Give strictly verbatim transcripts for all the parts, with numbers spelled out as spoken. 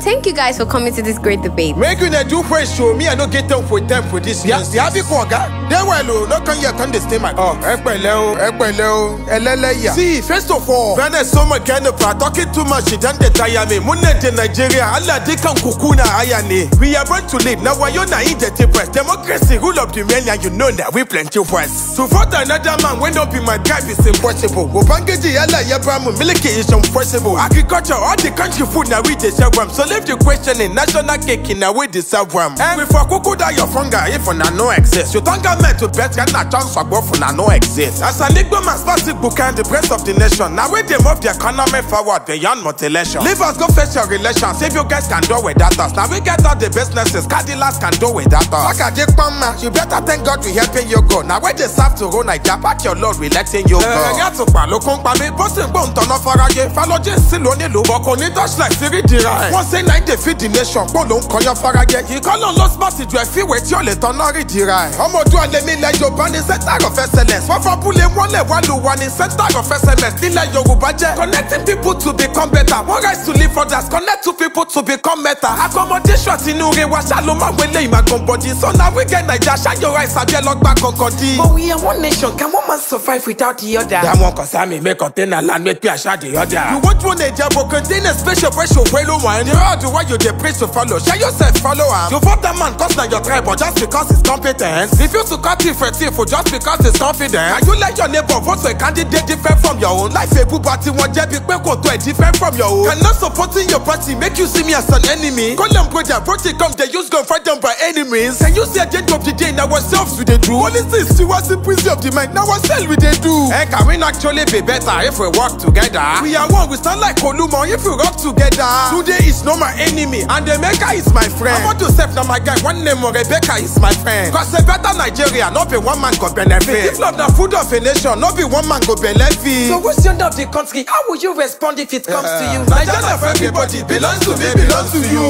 Thank you guys for coming to this great debate. Make you do first show me I no get them for them for this year. Yeah, be koga. They well no can you understand my oh ekpele ekpele elele ya. See, first of all, when I saw my kind of talking too much, she done the tire me. Munne de Nigeria, Allah de kan kukuna ayane. We are born to lead. Now why you na in the press? Democracy rule of the men and you know that we plenty first. To vote another man when don't be my drive is impossible. Obangeji Allah yabramu miliki is impossible. Agriculture all the country food now we dey serve. So leave the question in national cake in a way they serve them. And before kuku da your funga if on no exist. You don't get meant to bet can not chance for both on no exist. As a legal man's plastic book and the press of the nation. Now we they move the economy forward beyond mutilation. Leave us go face your relations. If you guys can do with that us. Now we get all the businesses. Cadillacs can do with that us. Like a dick man, you better thank God we helping you go. Now we just have to go like that. Back your Lord, we letting you go. Eh, to palo kung pami. Bossing bone to no farage. Follow just siloni lo. Boko ni touch like Siri dira. One say nine they feed the nation. Bolo konya farage. He call on lost party. Do I feel with your little nori dira. Omo do a let me like your band in center of excellence. What for pulling one level one in center of excellence. Nila Yoruba je. Connecting people to become better. One guys to live others. Connect to people to become better. Accommodation tinure wa shaloma wele ima body. So now we get Naija. Shine your eyes and get locked back on Cody. But we are one nation. Can one man survive without the other? That one cause I make container land make me share the other. You want one Naija but contain a special pressure well one. You know the way you dey praise to follow. Share yourself follow him. You vote that man cause now your tribe but just because he's competent. Refuse to cut it for thief just because he's confident. And you like your neighbor vote for a candidate different from your own. Life a party one J B go to a different from your own. Cannot supporting your party make you see me as an enemy. Call them brother, brother come they use gun fight them by enemies. And you see at the end of the day now ourselves we they do. Policy still was the prison of the mind now ourselves we they do. And can we actually be better if we work together? We are one, we stand like Koluma if we work together. Today is not my enemy and the maker is my friend. I want to save now my guy, one name of Rebecca is my friend. Cause a better Nigeria, not be one man go benefit. If love the food of a nation, not be one man go benefit. So what's the end of the country? How will you respond if it comes uh, to you? Nigeria for everybody belongs to me, belongs to you.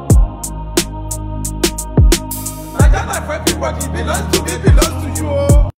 Nigeria for everybody belongs to me, belongs to you.